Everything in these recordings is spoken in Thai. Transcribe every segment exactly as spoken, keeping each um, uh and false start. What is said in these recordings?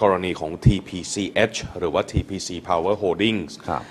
กรณีของ ที พี ซี เอช หรือว่า ที พี ซี Power Holdings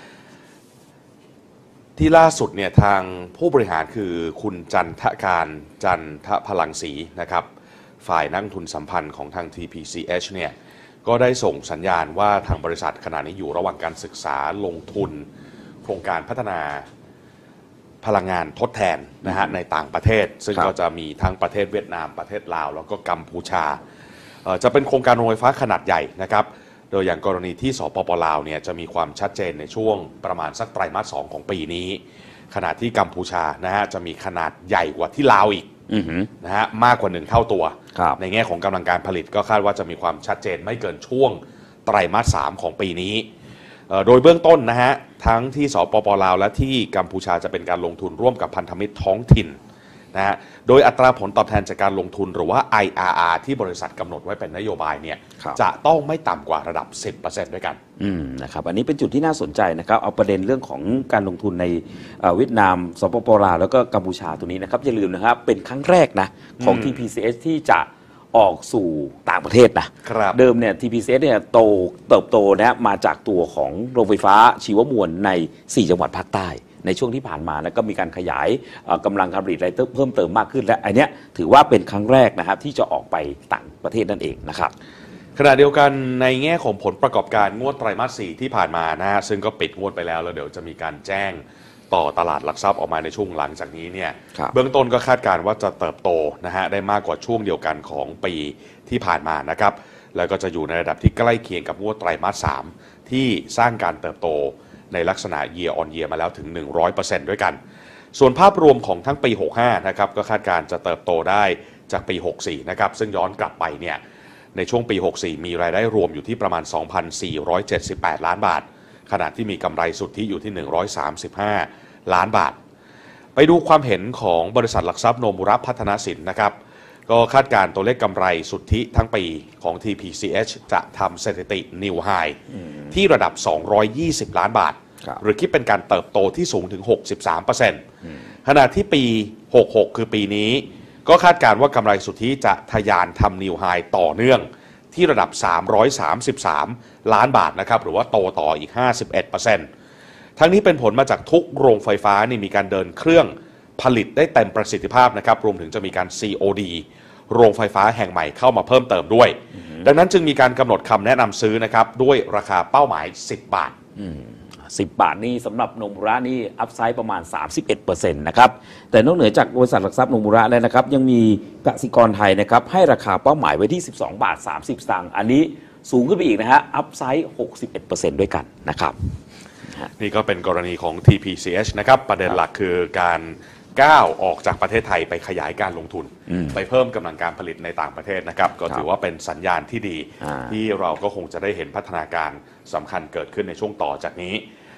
ที่ล่าสุดเนี่ยทางผู้บริหารคือคุณจันทการจันทพลังศรีนะครับฝ่ายนักทุนสัมพันธ์ของทาง ที พี ซี เอช เนี่ยก็ได้ส่งสัญญาณว่าทางบริษัทขณะนี้อยู่ระหว่างการศึกษาลงทุนโครงการพัฒนาพลังงานทดแทนนะฮะในต่างประเทศซึ่งก็จะมีทั้งประเทศเวียดนามประเทศลาวแล้วก็กัมพูชาจะเป็นโครงการโรงไฟฟ้าขนาดใหญ่นะครับโดยอย่างกรณีที่สปป.ลาวเนี่ยจะมีความชัดเจนในช่วงประมาณสักไตรมาสสองของปีนี้ขณะที่กัมพูชานะฮะจะมีขนาดใหญ่กว่าที่ลาวอีกนะฮะมากกว่าหนึ่งเท่าตัวในแง่ของกำลังการผลิตก็คาดว่าจะมีความชัดเจนไม่เกินช่วงไตรมาสสามของปีนี้โดยเบื้องต้นนะฮะทั้งที่สปป.ลาวและที่กัมพูชาจะเป็นการลงทุนร่วมกับพันธมิตรท้องถิ่นนะฮะโดยอัตราผลตอบแทนจากการลงทุนหรือว่า ไอ อาร์ อาร์ ที่บริษัทกำหนดไว้เป็นนโยบายเนี่ยจะต้องไม่ต่ำกว่าระดับ สิบเปอร์เซ็นต์ ด้วยกันอืมนะครับอันนี้เป็นจุดที่น่าสนใจนะครับเอาประเด็นเรื่องของการลงทุนในเวียดนามสปป.ลาวแล้วก็กัมพูชาตัวนี้นะครับอย่าลืมนะครับเป็นครั้งแรกนะของ ที พี ซี เอส ที่จะออกสู่ต่างประเทศนะเดิมเนี่ย ที พี ซี เอส เนี่ยโตเติบโตนะมาจากตัวของโรงไฟฟ้าชีวมวลในสี่จังหวัดภาคใต้ในช่วงที่ผ่านมานะก็มีการขยายกำลังการผลิตรายเพิ่มเติมมากขึ้นและอันนี้ถือว่าเป็นครั้งแรกนะครับที่จะออกไปต่างประเทศนั่นเองนะครับขณะเดียวกันในแง่ของผลประกอบการงวดไตรมาสสี่ที่ผ่านมานะฮะซึ่งก็ปิดงวดไปแล้วแล้วเดี๋ยวจะมีการแจ้งต่อตลาดหลักทรัพย์ออกมาในช่วงหลังจากนี้เนี่ยเบื้องต้นก็คาดการณ์ว่าจะเติบโตนะฮะได้มากกว่าช่วงเดียวกันของปีที่ผ่านมานะครับแล้วก็จะอยู่ในระดับที่ใกล้เคียงกับงวดไตรมาสสามที่สร้างการเติบโตในลักษณะ year on year มาแล้วถึง หนึ่งร้อยเปอร์เซ็นต์ ด้วยกันส่วนภาพรวมของทั้งปีหกสิบห้านะครับก็คาดการณ์จะเติบโตได้จากปีหกสิบสี่นะครับซึ่งย้อนกลับไปเนี่ยในช่วงปีหกสิบสี่มีรายได้รวมอยู่ที่ประมาณ สองพันสี่ร้อยเจ็ดสิบแปด ล้านบาทขณะที่มีกำไรสุทธิอยู่ที่หนึ่งร้อยสามสิบห้าล้านบาทไปดูความเห็นของบริษัทหลักทรัพย์โนมุระพัฒนสินนะครับก็คาดการณ์ตัวเลขกำไรสุทธิทั้งปีของ ที พี ซี เอช จะทำสถิติ New High ที่ระดับสองร้อยยี่สิบล้านบาทหรือคิดเป็นการเติบโตที่สูงถึง หกสิบสามเปอร์เซ็นต์ ขณะที่ปีหกสิบหกคือปีนี้ก็คาดการณ์ว่ากำไรสุทธิจะทะยานทำ New High ต่อเนื่องที่ระดับสามร้อยสามสิบสามล้านบาทนะครับหรือว่าโตต่ออีก ห้าสิบเอ็ดเปอร์เซ็นต์ ทั้งนี้เป็นผลมาจากทุกโรงไฟฟ้านี่มีการเดินเครื่องผลิตได้เต็มประสิทธิภาพนะครับรวมถึงจะมีการ ซี โอ ดี โรงไฟฟ้าแห่งใหม่เข้ามาเพิ่มเติมด้วยดังนั้นจึงมีการกำหนดคำแนะนำซื้อนะครับด้วยราคาเป้าหมายสิบบาทสิบบาทนี่สำหรับโนมุระนี่อัพไซด์ประมาณ สามสิบเอ็ดเปอร์เซ็นต์ นะครับแต่นอกเหนือจากบริษัทหลักทรัพย์โนมุระแล้วนะครับยังมีกสิกรไทยนะครับให้ราคาเป้าหมายไว้ที่สิบสองบาทสามสิบสตางค์อันนี้สูงขึ้นไปอีกนะฮะอัพไซด์ หกสิบเอ็ดเปอร์เซ็นต์ ด้วยกันนะครับนี่ก็เป็นกรณีของ ที พี ซี เอช นะครับประเด็นหลักคือการก้าวออกจากประเทศไทยไปขยายการลงทุนไปเพิ่มกำลังการผลิตในต่างประเทศนะครับก็ถือว่าเป็นสัญญาณที่ดีที่เราก็คงจะได้เห็นพัฒนาการสำคัญเกิดขึ้นในช่วงต่อจากนี้